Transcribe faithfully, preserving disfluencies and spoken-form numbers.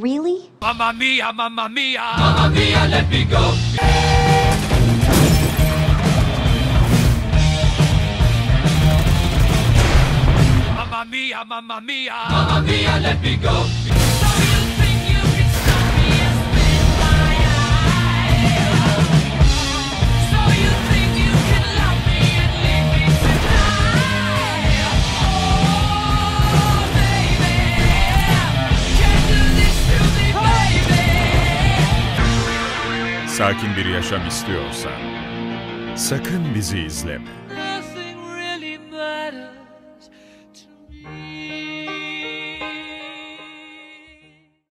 Really? Mamma mia, mamma mia! Mamma mia, let me go! Mamma mia, mamma mia! Mamma mia, let me go! So you think you can stop me and spin my eye? So you think you can love me and leave me tonight? Oh, baby, can't do this to me, baby. Sakin bir yaşam istiyorsan sakın bizi izleme.